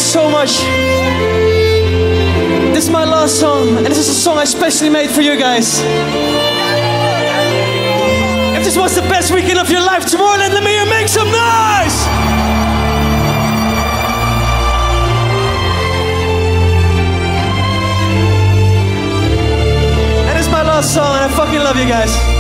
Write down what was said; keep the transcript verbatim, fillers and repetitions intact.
so much. This is my last song, and this is a song I specially made for you guys. If this was the best weekend of your life, Tomorrowland, let me hear make some noise! And it's my last song, and I fucking love you guys.